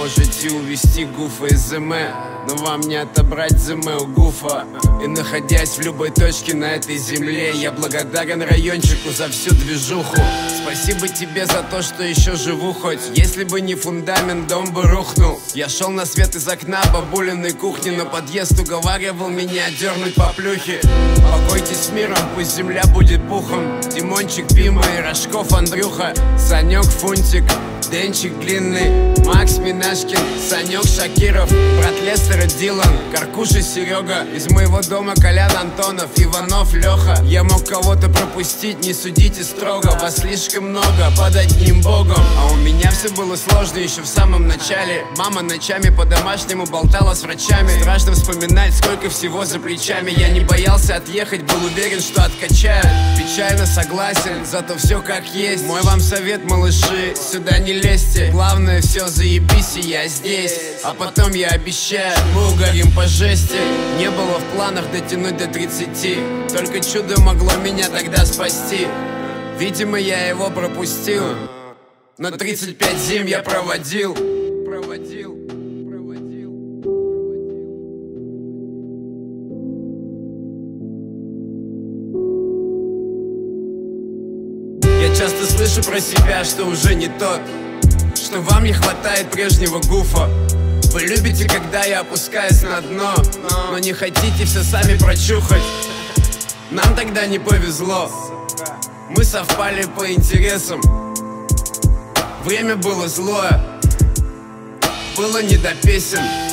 можете увести Гуфа из ЗМ, но вам не отобрать ЗМ у Гуфа. И находясь в любой точке на этой земле, я благодарен райончику за всю движуху. Спасибо тебе за то, что еще живу хоть. Если бы не фундамент, дом бы рухнул. Я шел на свет из окна бабулиной кухни, но подъезд уговаривал меня дернуть по плюхе. Покойтесь с миром, пусть земля будет пухом. Димончик, Бима и Рожков, Андрюха, Санек, Фунтик, Денчик длинный, Макс Минашкин, Санек Шакиров, брат Лестера Дилан, Каркуша Серега, из моего дома Колян Антонов, Иванов Леха. Я мог кого-то пропустить, не судите строго, вас слишком много под одним богом. А у меня все было сложно еще в самом начале. Мама ночами по-домашнему болтала с врачами. Страшно вспоминать, сколько всего за плечами. Я не боялся отъехать, был уверен, что откачают. Печально согласен, зато все как есть. Мой вам совет, малыши, сюда не лезьте. Главное, все заебись, и я здесь. А потом я обещаю, мы угорим по жести. Не было в планах дотянуть до 30, только чудо могло меня тогда спасти. Видимо, я его пропустил, но 35 зим я проводил. Я часто слышу про себя, что уже не тот, что вам не хватает прежнего Гуфа. Вы любите, когда я опускаюсь на дно, но не хотите все сами прочухать. Нам тогда не повезло, мы совпали по интересам. Время было злое, было не до песен.